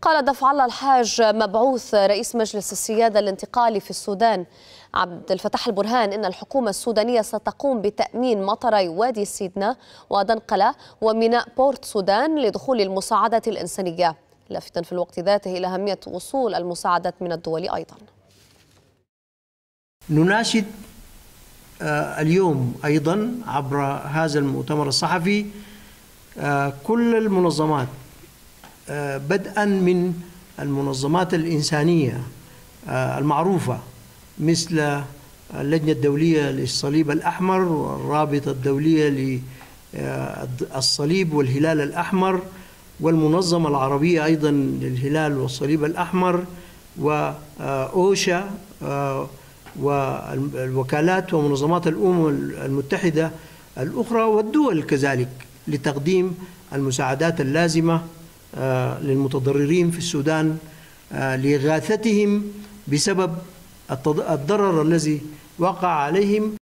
قال دفع الله الحاج مبعوث رئيس مجلس السيادة الانتقالي في السودان عبد الفتاح البرهان إن الحكومة السودانية ستقوم بتأمين مطري وادي سيدنا ودنقلة وميناء بورت سودان لدخول المساعدة الإنسانية، لافتا في الوقت ذاته إلى أهمية وصول المساعدات من الدول أيضا. نناشد اليوم أيضا عبر هذا المؤتمر الصحفي كل المنظمات بدءا من المنظمات الإنسانية المعروفة مثل اللجنة الدولية للصليب الأحمر والرابطة الدولية للصليب والهلال الأحمر والمنظمة العربية أيضا للهلال والصليب الأحمر وأوشا والوكالات ومنظمات الأمم المتحدة الأخرى والدول كذلك لتقديم المساعدات اللازمة للمتضررين في السودان لإغاثتهم بسبب الضرر الذي وقع عليهم.